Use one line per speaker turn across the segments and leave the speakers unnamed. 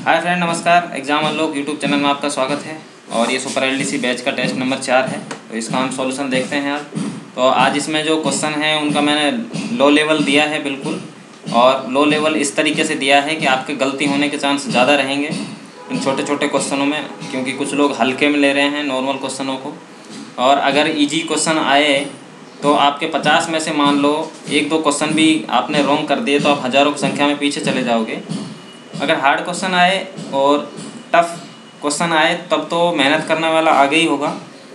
हाय friend, नमस्कार। Exam unlock YouTube channel में आपका स्वागत है। और ये सुपर एलडीसी बैच का टेस्ट नंबर 4 है, तो इसका हम सॉल्यूशन देखते हैं आज। तो आज इसमें जो क्वेश्चन है उनका मैंने लो लेवल दिया है बिल्कुल, और लो लेवल इस तरीके से दिया है कि आपके गलती होने के चांस ज़्यादा रहेंगे इन छोटे छोटे क्वेश्चनों में, क्योंकि कुछ लोग हल्के में ले रहे हैं नॉर्मल क्वेश्चनों को। और अगर ईजी क्वेश्चन आए तो आपके 50 में से मान लो 1-2 क्वेश्चन भी आपने रॉन्ग कर दिए तो आप हज़ारों की संख्या में पीछे चले जाओगे। अगर हार्ड क्वेश्चन आए और टफ़ क्वेश्चन आए तब तो मेहनत करने वाला आगे ही होगा,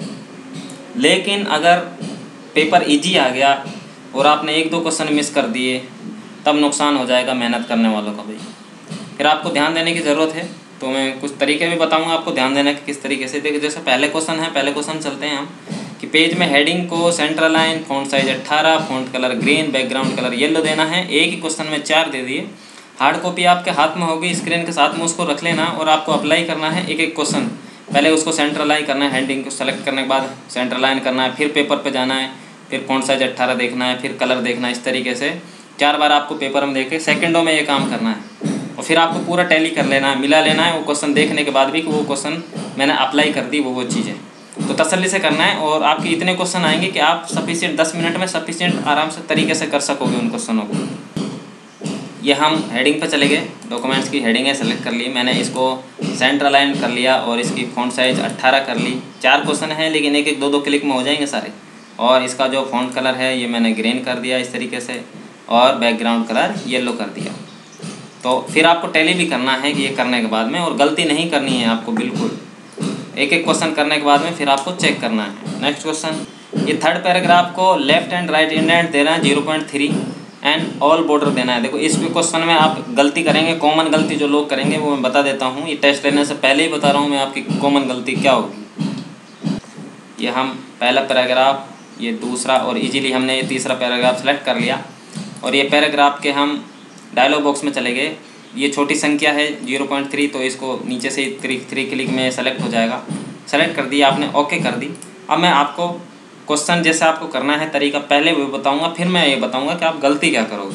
लेकिन अगर पेपर इजी आ गया और आपने 1-2 क्वेश्चन मिस कर दिए तब नुकसान हो जाएगा मेहनत करने वालों का भी। फिर आपको ध्यान देने की ज़रूरत है, तो मैं कुछ तरीके भी बताऊंगा आपको ध्यान देने के किस तरीके से। देखिए, जैसे पहले क्वेश्चन चलते हैं हम कि पेज में हेडिंग को centre line, font size 18, font colour green, background colour yellow देना है। एक ही क्वेश्चन में 4 दे दिए। हार्ड कॉपी आपके हाथ में होगी, स्क्रीन के साथ में उसको रख लेना और आपको अप्लाई करना है एक एक क्वेश्चन। पहले उसको सेंटर लाइन करना है, हेडिंग को सेलेक्ट करने के बाद सेंटर लाइन करना है, फिर पेपर पे जाना है, फिर फ़ॉन्ट साइज 18 देखना है, फिर कलर देखना है। इस तरीके से 4 बार आपको पेपर में देके सेकंडों में ये काम करना है। और फिर आपको पूरा टैली कर लेना है, मिला लेना है वो क्वेश्चन देखने के बाद भी कि वो क्वेश्चन मैंने अप्लाई कर दी वो चीज़ें। तो तसल्ली से करना है और आपके इतने क्वेश्चन आएंगे कि आप सफिशिएंट 10 मिनट में सफिशिएंट आराम से तरीके से कर सकोगे उन क्वेश्चनों को। ये हम हेडिंग पे चले गए, डॉक्यूमेंट्स की हेडिंग है सेलेक्ट कर ली मैंने, इसको सेंटर अलाइन कर लिया और इसकी फ़ॉन्ट साइज़ 18 कर ली। 4 क्वेश्चन हैं लेकिन एक 2-2 क्लिक में हो जाएंगे सारे। और इसका जो फ़ॉन्ट कलर है ये मैंने ग्रीन कर दिया इस तरीके से, और बैकग्राउंड कलर येलो कर दिया। तो फिर आपको टैली भी करना है कि ये करने के बाद में, और गलती नहीं करनी है आपको बिल्कुल। एक एक क्वेश्चन करने के बाद में फिर आपको चेक करना है। नेक्स्ट क्वेश्चन, ये थर्ड पैराग्राफ को लेफ्ट एंड राइट इंडेंट देना है 0.3 एंड ऑल बॉर्डर देना है। देखो इस क्वेश्चन में आप गलती करेंगे, कॉमन गलती जो लोग करेंगे वो मैं बता देता हूँ। ये टेस्ट लेने से पहले ही बता रहा हूँ मैं आपकी कॉमन गलती क्या होगी। ये हम पहला पैराग्राफ, ये दूसरा, और इजीली हमने ये तीसरा पैराग्राफ सेलेक्ट कर लिया। और ये पैराग्राफ के हम डायलॉग बॉक्स में चले गए। ये छोटी संख्या है 0.3, तो इसको नीचे से 3 क्लिक में सेलेक्ट हो जाएगा। सेलेक्ट कर दिया आपने, ओके कर दी। अब मैं आपको क्वेश्चन जैसे आपको करना है तरीका पहले भी बताऊंगा, फिर मैं ये बताऊंगा कि आप गलती क्या करोगे।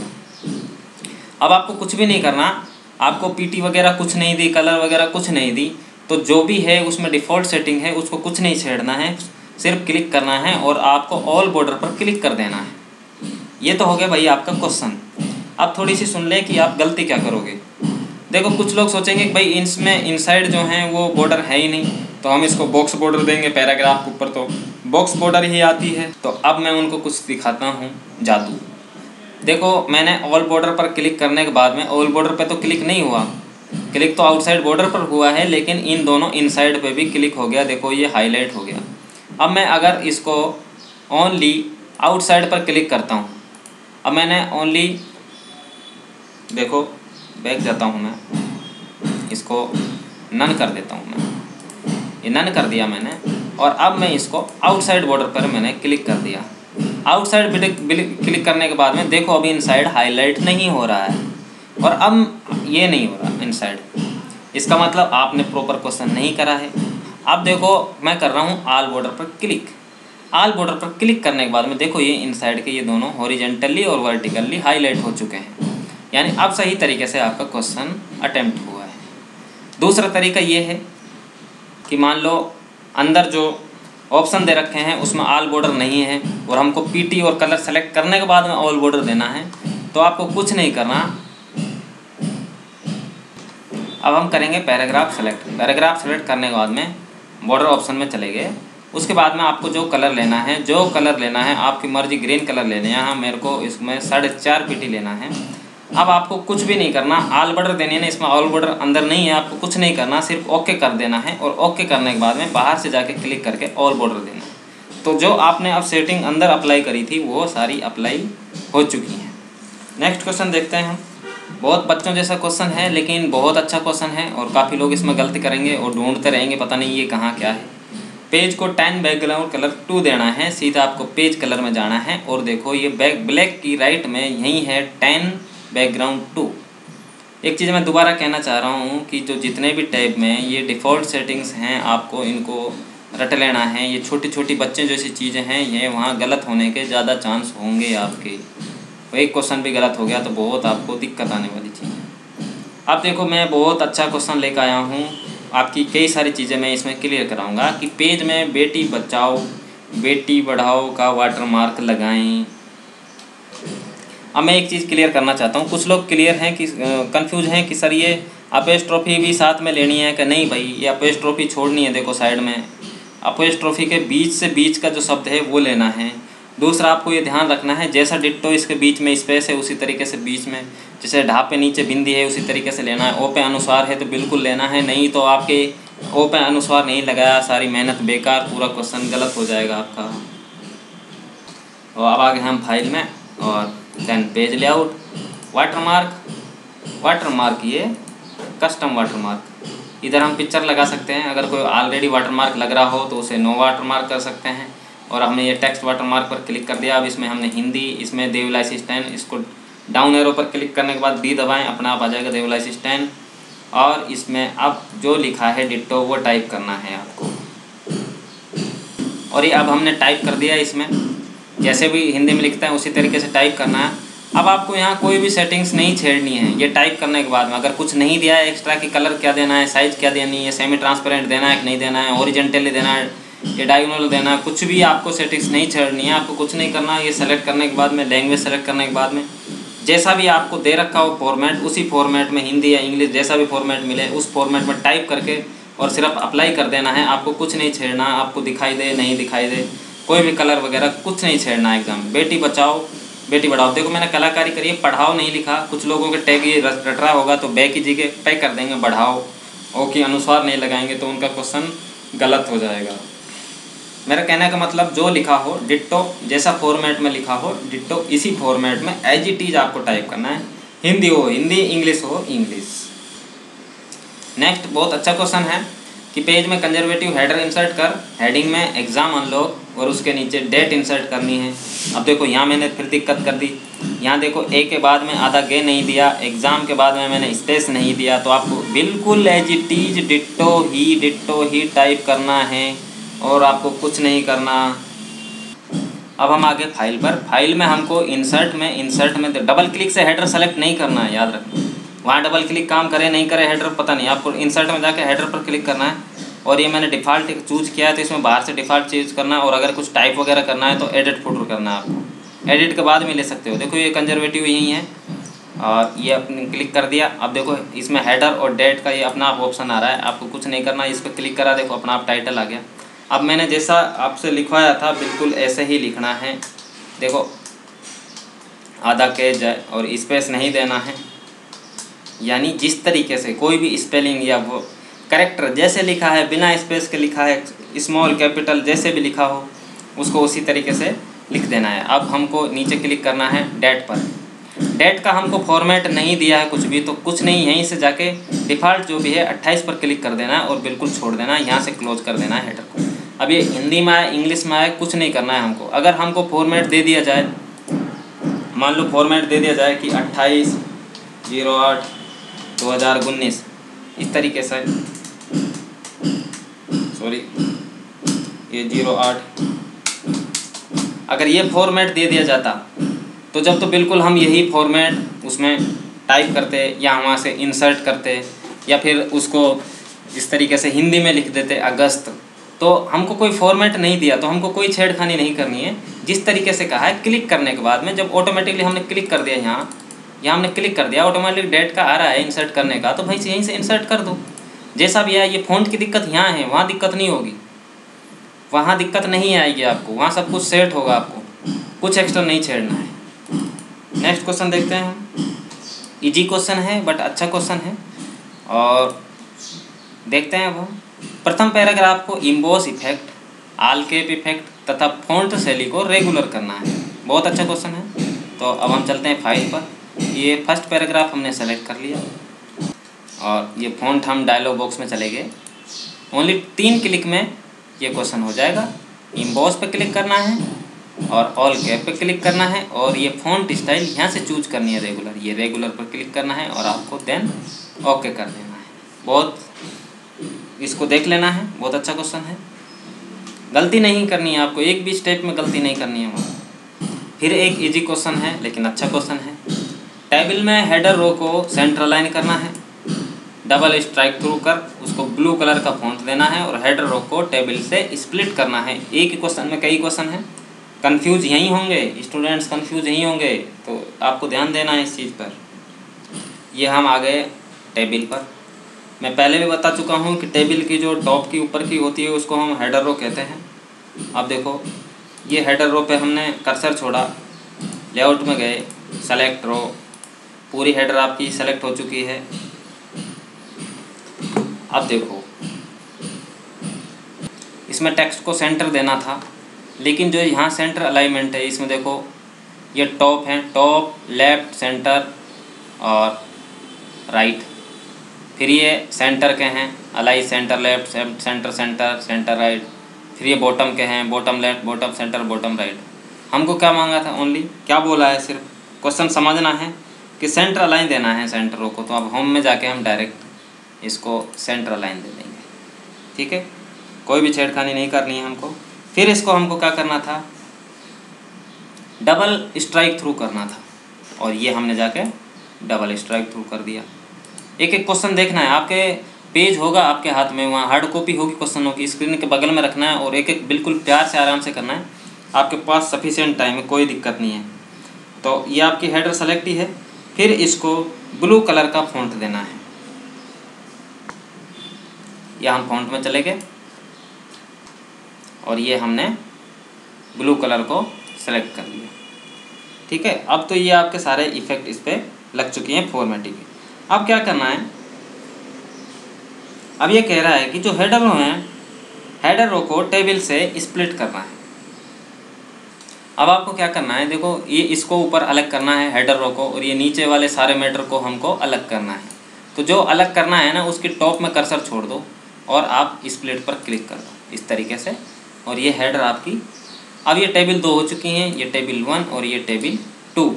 अब आपको कुछ भी नहीं करना, आपको पीटी वगैरह कुछ नहीं दी, कलर वगैरह कुछ नहीं दी, तो जो भी है उसमें डिफ़ॉल्ट सेटिंग है उसको कुछ नहीं छेड़ना है, सिर्फ क्लिक करना है और आपको ऑल बॉर्डर पर क्लिक कर देना है। ये तो हो गया भाई आपका क्वेश्चन। अब थोड़ी सी सुन लें कि आप गलती क्या करोगे। देखो कुछ लोग सोचेंगे कि भाई इसमें इनसाइड जो हैं वो बॉर्डर है ही नहीं, तो हम इसको बॉक्स बॉर्डर देंगे पैराग्राफ के ऊपर, तो बॉक्स बॉर्डर ही आती है। तो अब मैं उनको कुछ दिखाता हूँ जादू। देखो मैंने ऑल बॉर्डर पर क्लिक करने के बाद में ऑल बॉर्डर पे तो क्लिक नहीं हुआ, क्लिक तो आउटसाइड बॉर्डर पर हुआ है, लेकिन इन दोनों इनसाइड पे भी क्लिक हो गया। देखो ये हाईलाइट हो गया। अब मैं अगर इसको ओनली आउटसाइड पर क्लिक करता हूँ, अब मैंने ओनली, देखो बैक जाता हूँ मैं, इसको नन कर देता हूँ मैं, ये नन कर दिया मैंने। और अब मैं इसको आउटसाइड बॉर्डर पर मैंने क्लिक कर दिया। आउटसाइड क्लिक करने के बाद में देखो अभी इनसाइड हाईलाइट नहीं हो रहा है, और अब ये नहीं हो रहा इनसाइड। इसका मतलब आपने प्रॉपर क्वेश्चन नहीं करा है। अब देखो मैं कर रहा हूँ ऑल बॉर्डर पर क्लिक। ऑल बॉर्डर पर क्लिक करने के बाद में देखो ये इनसाइड के ये दोनों हॉरिजेंटली और वर्टिकली हाईलाइट हो चुके हैं, यानी अब सही तरीके से आपका क्वेश्चन अटेम्प्ट हुआ है। दूसरा तरीका ये है कि मान लो अंदर जो ऑप्शन दे रखे हैं उसमें ऑल बॉर्डर नहीं है और हमको पीटी और कलर सेलेक्ट करने के बाद में ऑल बॉर्डर देना है, तो आपको कुछ नहीं करना। अब हम करेंगे पैराग्राफ सेलेक्ट। पैराग्राफ सेलेक्ट करने के बाद में बॉर्डर ऑप्शन में चले गए। उसके बाद में आपको जो कलर लेना है आपकी मर्जी, ग्रीन कलर लेने हैं। यहाँ मेरे को इसमें 4.5 पीटी लेना है। अब आपको कुछ भी नहीं करना, ऑल बॉर्डर देनी है ना, इसमें ऑल बॉर्डर अंदर नहीं है, आपको कुछ नहीं करना, सिर्फ ओके कर देना है। और ओके करने के बाद में बाहर से जाके क्लिक करके ऑल बॉर्डर देना है। तो जो आपने अब सेटिंग अंदर अप्लाई करी थी वो सारी अप्लाई हो चुकी हैं। नेक्स्ट क्वेश्चन देखते हैं हम। बहुत बच्चों जैसा क्वेश्चन है लेकिन बहुत अच्छा क्वेश्चन है, और काफ़ी लोग इसमें गलती करेंगे और ढूंढते रहेंगे पता नहीं ये कहाँ क्या है। पेज को 10 बैकग्राउंड कलर 2 देना है, सीधा आपको पेज कलर में जाना है। और देखो ये ब्लैक की राइट में यही है 10 बैकग्राउंड 2। एक चीज़ मैं दोबारा कहना चाह रहा हूँ कि जो जितने भी टैब में ये डिफ़ॉल्ट सेटिंग्स हैं आपको इनको रट लेना है। ये छोटी छोटी बच्चे जैसी चीज़ें हैं, ये वहाँ गलत होने के ज़्यादा चांस होंगे आपके। एक क्वेश्चन भी गलत हो गया तो बहुत आपको दिक्कत आने वाली चीज़ है। अब देखो मैं बहुत अच्छा क्वेश्चन लेकर आया हूँ, आपकी कई सारी चीज़ें मैं इसमें क्लियर कराऊंगा कि पेज में बेटी बचाओ बेटी बढ़ाओ का वाटर मार्क लगाएं। अब मैं एक चीज़ क्लियर करना चाहता हूँ, कुछ लोग क्लियर हैं कि कंफ्यूज हैं कि सर ये अपोस्ट्रोफी भी साथ में लेनी है कि नहीं भाई, ये अपोस्ट्रोफी छोड़नी है। देखो साइड में अपोस्ट्रोफी के बीच से बीच का जो शब्द है वो लेना है। दूसरा आपको ये ध्यान रखना है, जैसा डिट्टो इसके बीच में स्पेस है उसी तरीके से बीच में, जैसे ढाप पे नीचे बिंदी है उसी तरीके से लेना है। ओ पे अनुस्वार है तो बिल्कुल लेना है, नहीं तो आपके ओ पे अनुस्वार नहीं लगाया, सारी मेहनत बेकार, पूरा क्वेश्चन गलत हो जाएगा आपका। और अब आगे हम फाइल में और then page layout, water mark ये कस्टम वाटर मार्क। इधर हम पिक्चर लगा सकते हैं, अगर कोई ऑलरेडी वाटर मार्क लग रहा हो तो उसे नो वाटर मार्क कर सकते हैं। और हमने ये टेक्स्ट वाटर मार्क पर क्लिक कर दिया। अब इसमें हमने हिंदी, इसमें देवलासी स्टैन, इसको डाउन एरो पर क्लिक करने के बाद डी दबाएं, अपना आप आ जाएगा देवलासी स्टैन। और इसमें अब जो लिखा है डिट्टो वो टाइप करना है आपको। और ये अब हमने टाइप कर दिया, इसमें जैसे भी हिंदी में लिखता है उसी तरीके से टाइप करना है। अब आपको यहाँ कोई भी सेटिंग्स नहीं छेड़नी है। ये टाइप करने के बाद में अगर कुछ नहीं दिया है एक्स्ट्रा कि कलर क्या देना है, साइज़ क्या देनी है, सेमी ट्रांसपेरेंट देना है कि नहीं देना है, ओरिजेंटली देना है या डायगोनल देना है, कुछ भी आपको सेटिंग्स नहीं छेड़नी है। आपको कुछ नहीं करना है। ये सेलेक्ट करने के बाद में लैंग्वेज सेलेक्ट करने के बाद में जैसा भी आपको दे रखा हो फॉर्मेट, उसी फॉर्मेट में हिंदी या इंग्लिश जैसा भी फॉर्मेट मिले उस फॉर्मेट में टाइप करके और सिर्फ अप्लाई कर देना है। आपको कुछ नहीं छेड़ना, आपको दिखाई दे नहीं दिखाई दे, कोई भी कलर वगैरह कुछ नहीं छेड़ना है एकदम। बेटी बचाओ बेटी बढ़ाओ, देखो मैंने कलाकारी करी है, पढ़ाओ नहीं लिखा। कुछ लोगों के टैग ये रट रहा होगा तो बे की जगह पे कर देंगे बढ़ाओ, ओ के अनुसार नहीं लगाएंगे तो उनका क्वेश्चन गलत हो जाएगा। मेरा कहने का मतलब जो लिखा हो डिट्टो, जैसा फॉर्मेट में लिखा हो डिट्टो इसी फॉर्मेट में एज इट इज आपको टाइप करना है। हिंदी हो हिंदी, इंग्लिश हो इंग्लिश। नेक्स्ट बहुत अच्छा क्वेश्चन है कि पेज में कंजर्वेटिव हेडर इंसर्ट कर, हेडिंग में एग्ज़ाम अनलॉक और उसके नीचे डेट इंसर्ट करनी है। अब देखो यहाँ मैंने फिर दिक्कत कर दी। यहाँ देखो ए के बाद में आधा गे नहीं दिया, एग्ज़ाम के बाद में मैंने स्पेस नहीं दिया, तो आपको बिल्कुल एज इट इज डिट्टो ही टाइप करना है और आपको कुछ नहीं करना। अब हम आगे फाइल पर, फाइल में हमको इंसर्ट में डबल क्लिक से हेडर सेलेक्ट नहीं करना है, याद रखना। वहाँ डबल क्लिक काम करे नहीं करे हेडर पता नहीं, आपको इंसर्ट में जाके हेडर पर क्लिक करना है। और ये मैंने डिफ़ॉल्ट चूज़ किया है तो इसमें बाहर से डिफ़ॉल्ट चूज़ करना है। और अगर कुछ टाइप वगैरह करना है तो एडिट फुटर करना है आपको, एडिट के बाद में ले सकते हो। देखो ये कंजर्वेटिव यही है और ये अपने क्लिक कर दिया। अब देखो इसमें हेडर और डेट का ये अपना आप ऑप्शन आ रहा है, आपको कुछ नहीं करना, इस पर क्लिक करा, देखो अपना आप टाइटल आ गया। अब मैंने जैसा आपसे लिखवाया था बिल्कुल ऐसे ही लिखना है। देखो आधा के जाए और स्पेस नहीं देना है, यानी जिस तरीके से कोई भी स्पेलिंग या वो करेक्टर जैसे लिखा है बिना स्पेस के लिखा है, स्मॉल कैपिटल जैसे भी लिखा हो उसको उसी तरीके से लिख देना है। अब हमको नीचे क्लिक करना है डेट पर। डेट का हमको फॉर्मेट नहीं दिया है कुछ भी, तो कुछ नहीं, यहीं से जाके डिफ़ॉल्ट जो भी है 28 पर क्लिक कर देना है और बिल्कुल छोड़ देना है, यहाँ से क्लोज कर देना है हेडर को। अब ये हिंदी में आए इंग्लिश में आए कुछ नहीं करना है हमको। अगर हमको फॉर्मेट दे दिया जाए, मान लो फॉर्मेट दे दिया जाए कि 28/08/2019 इस तरीके से, सॉरी ये 08, अगर ये फॉर्मेट दे दिया जाता तो जब तो बिल्कुल हम यही फॉर्मेट उसमें टाइप करते या वहाँ से इंसर्ट करते या फिर उसको इस तरीके से हिंदी में लिख देते अगस्त। तो हमको कोई फॉर्मेट नहीं दिया तो हमको कोई छेड़खानी नहीं करनी है। जिस तरीके से कहा है क्लिक करने के बाद में जब ऑटोमेटिकली हमने क्लिक कर दिया, यहाँ हमने क्लिक कर दिया, ऑटोमेटिक डेट का आ रहा है इंसर्ट करने का, तो भाई यहीं से इंसर्ट कर दो। जैसा भी है, ये फ़ॉन्ट की दिक्कत यहाँ है, वहाँ दिक्कत नहीं होगी, वहाँ दिक्कत नहीं आएगी आपको, वहाँ सब कुछ सेट होगा, आपको कुछ एक्स्ट्रा नहीं छेड़ना है। नेक्स्ट क्वेश्चन देखते हैं हम। इजी क्वेश्चन है बट अच्छा क्वेश्चन है और देखते हैं अब हम। प्रथम पैराग्राफ को emboss effect, all cap effect तथा फ़ॉन्ट शैली को रेगुलर करना है। बहुत अच्छा क्वेश्चन है। तो अब हम चलते हैं फाइल पर। ये फर्स्ट पैराग्राफ हमने सेलेक्ट कर लिया और ये फ़ॉन्ट हम डायलॉग बॉक्स में चले गए। ओनली 3 क्लिक में ये क्वेश्चन हो जाएगा। इम्बोस पे क्लिक करना है और ऑल कैप पे क्लिक करना है और ये फ़ॉन्ट स्टाइल यहाँ से चूज करनी है रेगुलर, ये रेगुलर पर क्लिक करना है और आपको देन ओके कर देना है। बहुत इसको देख लेना है, बहुत अच्छा क्वेश्चन है, गलती नहीं करनी है आपको, एक भी स्टेप में गलती नहीं करनी है वहाँ। फिर एक इजी क्वेश्चन है लेकिन अच्छा क्वेश्चन है। टेबल में हेडर रो को सेंटर अलाइन करना है डबल स्ट्राइक थ्रू कर उसको ब्लू कलर का फॉन्ट देना है और हेडर रो को टेबल से स्प्लिट करना है। एक ही क्वेश्चन में कई क्वेश्चन हैं, कंफ्यूज यहीं होंगे, स्टूडेंट्स कंफ्यूज यहीं होंगे, तो आपको ध्यान देना है इस चीज़ पर। ये हम आ गए टेबल पर। मैं पहले भी बता चुका हूँ कि टेबल की जो टॉप की ऊपर की होती है उसको हम हेडर रो कहते हैं। अब देखो ये हेडर रो पे हमने कर्सर छोड़ा, लेआउट में गए, सेलेक्ट रो, पूरी हेडर आपकी सेलेक्ट हो चुकी है। अब देखो इसमें टेक्स्ट को सेंटर देना था, लेकिन जो यहाँ सेंटर अलाइनमेंट है इसमें देखो ये टॉप है, टॉप, लेफ्ट, सेंटर और राइट। फिर ये सेंटर के हैं, अलाई centre left, centre centre, centre right. फिर ये बॉटम के हैं, bottom left, bottom centre, bottom right. हमको क्या मांगा था, ओनली क्या बोला है, सिर्फ क्वेश्चन समझना है कि सेंटर अलाइन देना है सेंटर रो को। तो अब होम में जाके हम डायरेक्ट इसको सेंटर अलाइन दे देंगे, ठीक है। कोई भी छेड़खानी नहीं करनी है हमको। फिर इसको हमको क्या करना था, डबल स्ट्राइक थ्रू करना था, और ये हमने जाके डबल स्ट्राइक थ्रू कर दिया। एक एक क्वेश्चन देखना है, आपके पेज होगा आपके हाथ में, वहाँ हार्ड कॉपी होगी क्वेश्चनों की, स्क्रीन के बगल में रखना है और एक एक बिल्कुल प्यार से आराम से करना है। आपके पास सफिशिएंट टाइम है, कोई दिक्कत नहीं है। तो ये आपकी हेडर सेलेक्ट ही है। फिर इसको ब्लू कलर का फॉन्ट देना है। यहाँ हम फॉन्ट में चले गए और ये हमने ब्लू कलर को सेलेक्ट कर लिया, ठीक है। अब तो ये आपके सारे इफ़ेक्ट इस पर लग चुकी हैं फॉर्मेटिंग की। अब क्या करना है, अब ये कह रहा है कि जो हेडर रो है, हेडर रो को टेबल से स्प्लिट करना है। अब आपको क्या करना है, देखो ये इसको ऊपर अलग करना है हेडर रो को, और ये नीचे वाले सारे मैटर को हमको अलग करना है। तो जो अलग करना है ना, उसकी टॉप में कर्सर छोड़ दो और आप स्प्लिट पर क्लिक कर दो इस तरीके से, और ये हेडर आपकी। अब ये टेबल 2 हो चुकी हैं, ये टेबल 1 और ये टेबल 2।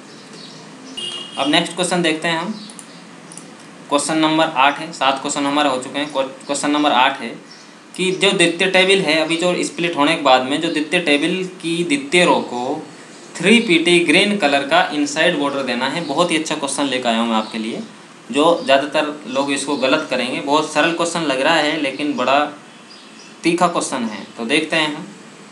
अब नेक्स्ट क्वेश्चन देखते हैं हम। क्वेश्चन नंबर 8 है, 7 क्वेश्चन हमारे हो चुके हैं। क्वेश्चन नंबर 8 है कि जो द्वितीय टेबल है, अभी जो स्प्लिट होने के बाद में जो द्वितीय टेबल की द्वितीय रो को 3pt ग्रीन कलर का इनसाइड बॉर्डर देना है। बहुत ही अच्छा क्वेश्चन लेकर आया हूँ मैं आपके लिए, जो ज़्यादातर लोग इसको गलत करेंगे। बहुत सरल क्वेश्चन लग रहा है लेकिन बड़ा तीखा क्वेश्चन है, तो देखते हैं हम।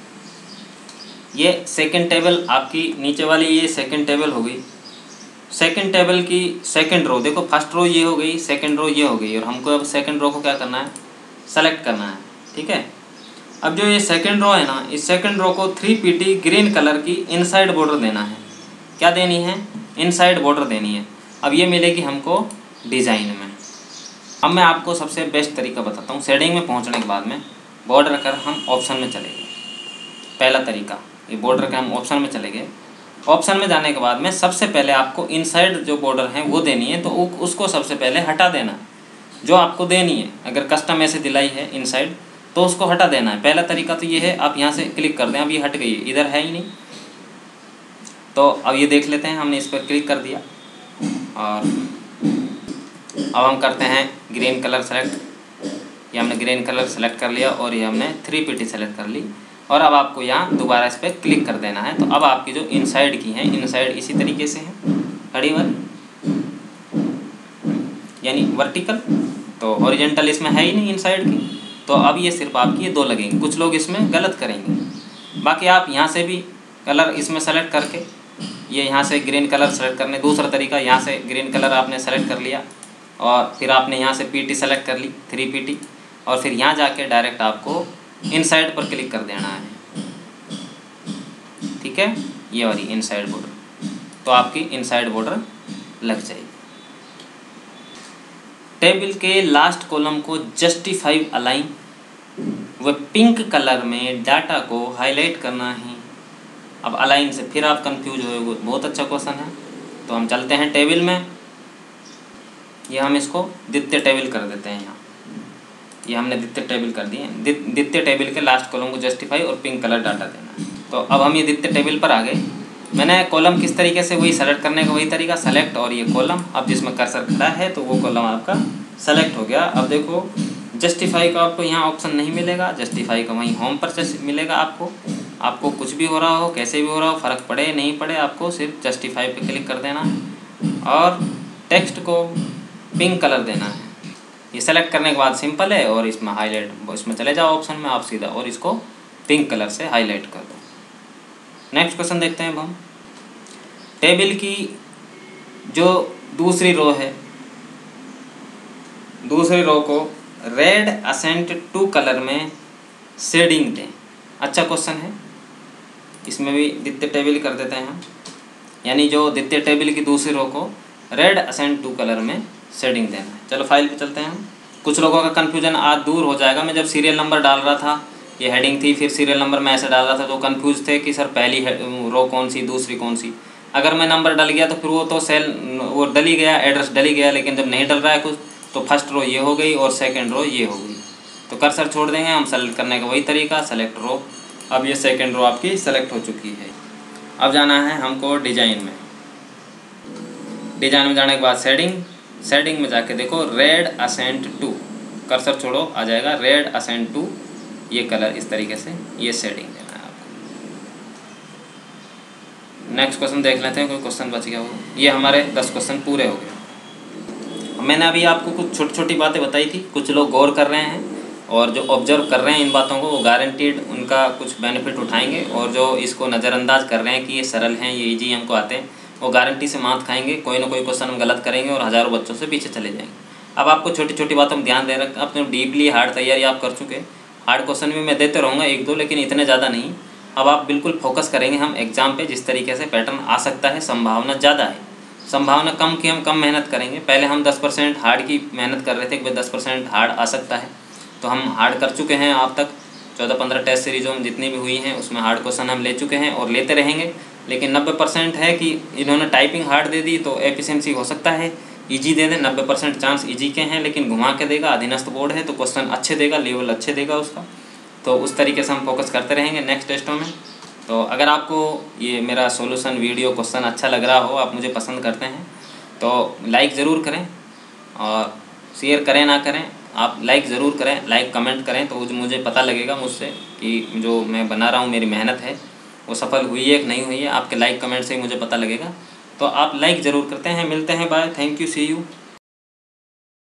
ये सेकेंड टेबल आपकी नीचे वाली, ये सेकेंड टेबल हो गई। सेकंड टेबल की सेकंड रो, देखो फर्स्ट रो ये हो गई, सेकंड रो ये हो गई, और हमको अब सेकंड रो को क्या करना है, सेलेक्ट करना है, ठीक है। अब जो ये सेकंड रो है ना, इस सेकंड रो को 3pt ग्रीन कलर की इनसाइड बॉर्डर देना है। क्या देनी है, इनसाइड बॉर्डर देनी है। अब ये मिलेगी हमको डिज़ाइन में। अब मैं आपको सबसे बेस्ट तरीका बताता हूँ। शेडिंग में पहुँचने के बाद में बॉर्डर कर हम ऑप्शन में चले गए। पहला तरीका, ये बॉर्डर का हम ऑप्शन में चले गए। ऑप्शन में जाने के बाद में सबसे पहले आपको इनसाइड जो बॉर्डर है वो देनी है, तो उसको सबसे पहले हटा देना जो आपको देनी है। अगर कस्टम ऐसे दिलाई है इनसाइड तो उसको हटा देना है। पहला तरीका तो ये है, आप यहाँ से क्लिक कर दें। अब ये हट गई है, इधर है ही नहीं। तो अब ये देख लेते हैं, हमने इस पर क्लिक कर दिया और अब हम करते हैं ग्रीन कलर सेलेक्ट। ये हमने ग्रीन कलर सेलेक्ट कर लिया और ये हमने 3pt सेलेक्ट कर ली, और अब आपको यहाँ दोबारा इस पर क्लिक कर देना है। तो अब आपकी जो इनसाइड की हैं, इनसाइड इसी तरीके से हैं, खड़ी वाली यानी वर्टिकल, तो हॉरिजॉन्टल इसमें है ही नहीं इनसाइड की। तो अब ये सिर्फ आपकी ये 2 लगेंगी। कुछ लोग इसमें गलत करेंगे, बाकी आप यहाँ से भी कलर इसमें सेलेक्ट करके, ये यहाँ से ग्रीन कलर सेलेक्ट करने, दूसरा तरीका यहाँ से ग्रीन कलर आपने सेलेक्ट कर लिया और फिर आपने यहाँ से pt सेलेक्ट कर ली, 3pt, और फिर यहाँ जाके डायरेक्ट आपको इनसाइड पर क्लिक कर देना है, ठीक है। ये वाली इनसाइड बॉर्डर, तो आपकी इनसाइड बॉर्डर लग जाएगी। टेबल के लास्ट कॉलम को जस्टिफाई अलाइन व पिंक कलर में डाटा को हाईलाइट करना है। अब अलाइन से फिर आप कंफ्यूज हो, बहुत अच्छा क्वेश्चन है। तो हम चलते हैं टेबल में, ये हम इसको द्वितीय टेबल कर देते हैं। यहाँ ये हमने द्वितीय टेबल कर दिए। द्वितीय टेबल के लास्ट कॉलम को जस्टिफाई और पिंक कलर डाटा देना है। तो अब हम ये द्वितीय टेबल पर आ गए। मैंने कॉलम किस तरीके से, वही सेलेक्ट करने का वही तरीका, सेलेक्ट और ये कॉलम। अब जिसमें कर्सर खड़ा है तो वो कॉलम आपका सेलेक्ट हो गया। अब देखो जस्टिफाई का आपको यहाँ ऑप्शन नहीं मिलेगा, जस्टिफाई का वहीं होम पर मिलेगा। आपको कुछ भी हो रहा हो, कैसे भी हो रहा हो, फ़र्क पड़े नहीं पड़े, आपको सिर्फ जस्टिफाई पे क्लिक कर देना है और टेक्स्ट को पिंक कलर देना है। ये सेलेक्ट करने के बाद सिंपल है, और इसमें हाईलाइट, इसमें चले जाओ ऑप्शन में आप सीधा, और इसको पिंक कलर से हाईलाइट कर दो। नेक्स्ट क्वेश्चन देखते हैं अब हम। टेबल की जो दूसरी रो है, दूसरी रो को रेड असेंट टू कलर में शेडिंग दें। अच्छा क्वेश्चन है, इसमें भी द्वितीय टेबल कर देते हैं हम, यानी जो द्वितीय टेबल की दूसरी रो को रेड असेंट टू कलर में शेडिंग देना है। चलो फाइल पे चलते हैं हम। कुछ लोगों का कन्फ्यूजन आज दूर हो जाएगा। मैं जब सीरियल नंबर डाल रहा था, ये हेडिंग थी, फिर सीरियल नंबर मैं ऐसे डाल रहा था, तो कन्फ्यूज थे कि सर पहली रो कौन सी, दूसरी कौन सी। अगर मैं नंबर डल गया तो फिर वो तो सेल वो डल ही गया, एड्रेस डल ही गया, लेकिन जब नहीं डल रहा है कुछ तो फर्स्ट रो ये हो गई और सेकंड रो ये हो गई। तो कर्सर छोड़ देंगे हम, सेलेक्ट करने का वही तरीका, सेलेक्ट रो। अब ये सेकंड रो आपकी सेलेक्ट हो चुकी है। अब जाना है हमको डिजाइन में। डिजाइन में जाने के बाद सेटिंग में जाके देखो रेड असेंट टू, कर्सर छोड़ो, आ जाएगा रेड असेंट टू, ये कलर इस तरीके से ये सेटिंग देना है आपको। नेक्स्ट क्वेश्चन देख लेते हैं, कोई क्वेश्चन बच गया हो। ये हमारे 10 क्वेश्चन पूरे हो गए। मैंने अभी आपको कुछ छोटी छोटी बातें बताई थी, कुछ लोग गौर कर रहे हैं और जो ऑब्जर्व कर रहे हैं इन बातों को, वो गारंटीड उनका कुछ बेनिफिट उठाएंगे, और जो इसको नज़रअंदाज कर रहे हैं कि ये सरल हैं, ये ईजी हमको आते हैं, वो गारंटी से मात खाएंगे। कोई ना कोई क्वेश्चन हम गलत करेंगे और हज़ारों बच्चों से पीछे चले जाएंगे। अब आपको छोटी छोटी बातों में ध्यान दे रखें। अपने डीपली हार्ड तैयारी आप कर चुके, हार्ड क्वेश्चन भी मैं देते रहूँगा 1-2, लेकिन इतने ज़्यादा नहीं। अब आप बिल्कुल फोकस करेंगे हम एग्जाम पे, जिस तरीके से पैटर्न आ सकता है, संभावना ज़्यादा है। संभावना कम की हम कम मेहनत करेंगे। पहले हम 10% हार्ड की मेहनत कर रहे थे कि भाई 10% हार्ड आ सकता है, तो हम हार्ड कर चुके हैं। आप तक 14-15 टेस्ट सीरीज़ों में जितनी भी हुई हैं उसमें हार्ड क्वेश्चन हम ले चुके हैं और लेते रहेंगे। लेकिन 90% है कि इन्होंने टाइपिंग हार्ड दे दी तो एफिशिएंसी हो सकता है ईजी दे दें। 90% चांस ईजी के हैं, लेकिन घुमा के देगा, अधीनस्थ बोर्ड है तो क्वेश्चन अच्छे देगा, लेवल अच्छे देगा उसका। तो उस तरीके से हम फोकस करते रहेंगे नेक्स्ट टेस्टों में। तो अगर आपको ये मेरा सॉल्यूशन वीडियो क्वेश्चन अच्छा लग रहा हो, आप मुझे पसंद करते हैं, तो लाइक ज़रूर करें और शेयर करें ना करें, आप लाइक ज़रूर करें, लाइक कमेंट करें, तो मुझे पता लगेगा मुझसे कि जो मैं बना रहा हूँ मेरी मेहनत है वो सफल हुई है कि नहीं हुई है। आपके लाइक कमेंट से ही मुझे पता लगेगा, तो आप लाइक ज़रूर करते हैं। मिलते हैं, bye, thank you, see you.